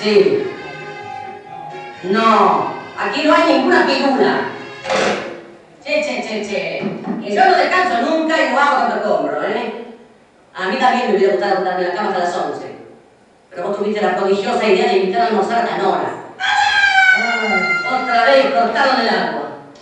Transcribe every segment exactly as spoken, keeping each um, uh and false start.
Sí. No, aquí no hay ninguna pirula. Che, che, che, che. Que yo no descanso nunca y no hago tanto compro, ¿eh? A mí también me hubiera gustado acostarme en la cama hasta las once. Pero vos tuviste la prodigiosa idea de invitar a almorzar a la Nora. Ay, otra vez cortaron el agua.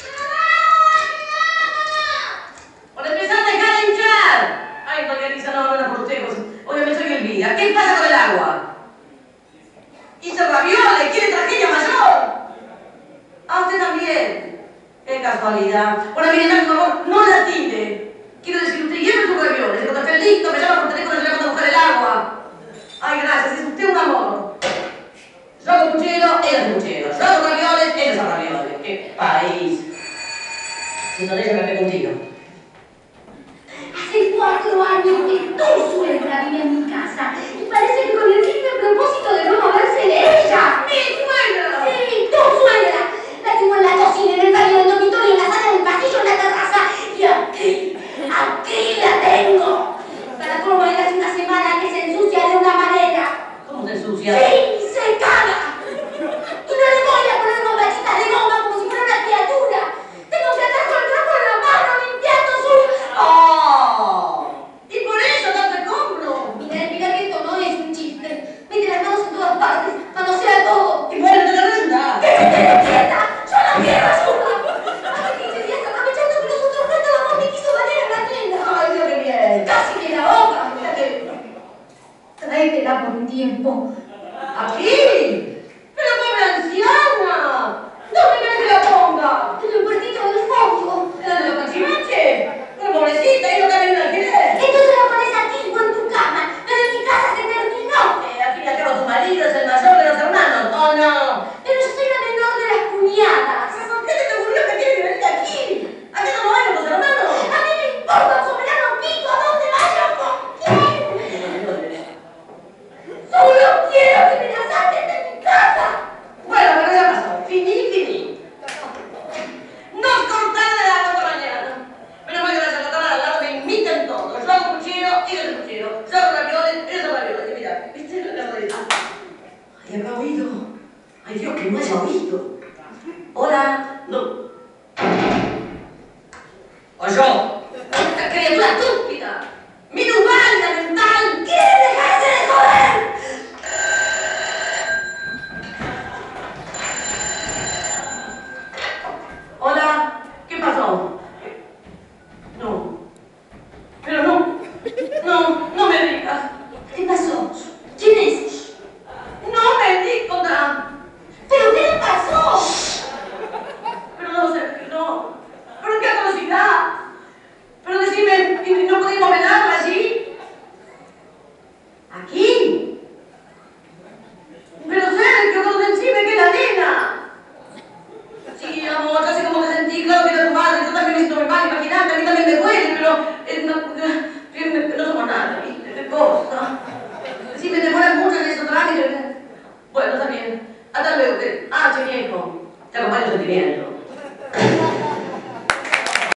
¡Por empezar a dejar de hinchar! Ay, doña Elisa, no, no era por usted. Obviamente soy Elvira. ¿Qué pasa con el agua? Hizo ravioles, quiere tragedia mayor. Ah, usted también. Qué casualidad. Bueno, mire, por favor, no la tire. Quiero decir, usted lleve sus ravioles. Cuando esté listo, me llama por teléfono y le mando a buscar el agua. Ay, gracias, es usted un amor. Yo hago puchero, ella hace puchero. Yo hago ravioles, ella hace ravioles. Qué país. Si no, déjame que contigo. Hace cuatro años que tu suegra vive en mi casa. Y parece que con el simple propósito de no moverse de ella. ¡Mi suegra! Sí, tu suegra. La tengo en la cocina, en el baño, en el dormitorio, en la sala, en el pasillo, en la terraza. Y aquí, aquí la tengo. Para colmo de hace una semana que se ensucia de una manera. ¿Cómo se ensucia? Sí, se caga. Y no le voy a poner bombachitas de goma como si fuera una criatura. Tengo que andar con el trapo en la mano limpiando su... ¡Oh! ¿Y por eso tanto compro? Mira, mira que esto no es un chiste. Mete las manos en todas partes, manosea todo. Y bueno, te la voy a ayudar. ¡Que se quede quieta! ¡Yo no quiero ayuda! Hace quince días aprovechando que nosotros no estábamos me quiso bañar en la tienda. ¡Ay, Dios, qué bien! Casi que la boca. Tráetela por un tiempo. ¿Aquí? ¡Pero pobre anciana! ¿Dónde querés que la ponga? En el puertito del fondo. ¿En la de los cachivaches? Pero pobrecita, ahí no cabe ni un alquiler. Entonces la pones aquí o en tu cama. Pero en mi casa se terminó. Eh, al fin y al cabo tu marido es el mayor de los hermanos. ¡Oh, no! Pero yo soy la menor de las cuñadas. ¿Por qué se te ocurrió que quiere que venga aquí? ¿Acaso no vayan los hermanos? A mí me importa un soberano pico a dónde vaya o con quién. Solo quiero que me la saques de mi casa. Bueno, pero ya pasó. Finí, finí. Nos cortaron el agua esta mañana. Menos mal que las secretarias al lado me imitan todo. Yo hago puchero, ellos hacen puchero. Yo hago ravioles, ellos hacen ravioles. Y mira, ¿viste lo que hago ahí? Ay, habrá oído. Ay, Dios, que no haya oído. Hola. No. O yo. Esta criatura estúpida. Minusválida mental. ¿Quieren dejarse de joder? Hola. ¿Qué pasó? No. Pero no. No, no me digas. ¿Qué pasó? ¿Quién es? No me digas. ¿Pero qué le pasó? Pero no sé, no. Pero qué atrocidad. Pero decime, ¿no podemos